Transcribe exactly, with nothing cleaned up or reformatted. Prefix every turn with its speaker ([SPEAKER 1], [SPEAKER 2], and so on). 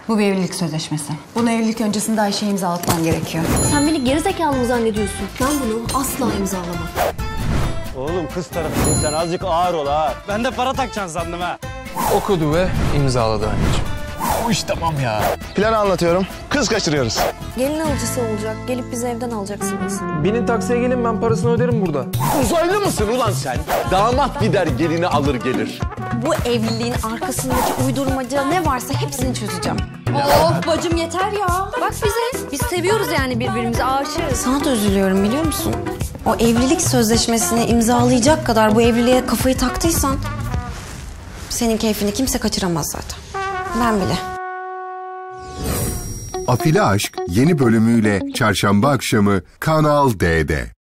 [SPEAKER 1] Bu bir evlilik sözleşmesi. Bunu evlilik öncesinde Ayşe'ye imzalatman gerekiyor.
[SPEAKER 2] Sen beni gerizekalı mı zannediyorsun? Ben bunu asla imzalamam.
[SPEAKER 3] Oğlum kız tarafısın sen, azıcık ağır ol ağır.
[SPEAKER 4] Ben de para takacaksın sandım ha.
[SPEAKER 5] Okudu ve imzaladı anneciğim.
[SPEAKER 4] O iş tamam ya.
[SPEAKER 6] Planı anlatıyorum. Kız kaçırıyoruz.
[SPEAKER 2] Gelin alıcısı olacak. Gelip bizi evden alacaksınız.
[SPEAKER 5] Binin taksiye gelin, ben parasını öderim burada.
[SPEAKER 7] Uzaylı mısın ulan sen? Damat gider gelini alır gelir.
[SPEAKER 2] Bu evliliğin arkasındaki uydurmaca ne varsa hepsini çözeceğim. Oh bacım yeter ya. Bak bize. Biz seviyoruz yani birbirimizi, aşığız. Sana da üzülüyorum biliyor musun? O evlilik sözleşmesini imzalayacak kadar bu evliliğe kafayı taktıysan... senin keyfini kimse kaçıramaz zaten. Ben bile.
[SPEAKER 8] Afili Aşk yeni bölümüyle çarşamba akşamı Kanal D'de.